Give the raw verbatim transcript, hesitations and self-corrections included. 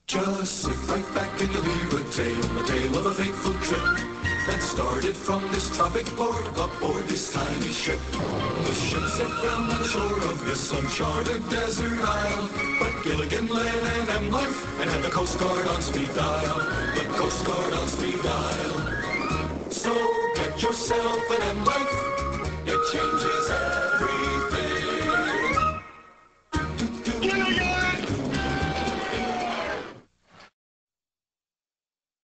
Just sit right back and you'll hear a tale, a tale of a fateful trip that started from this tropic port aboard this tiny ship. The ship set down on the shore of this uncharted desert isle, but Gilligan led an M life and had the Coast Guard on speed dial. The Coast Guard on speed dial. So get yourself an M life, it changes everything.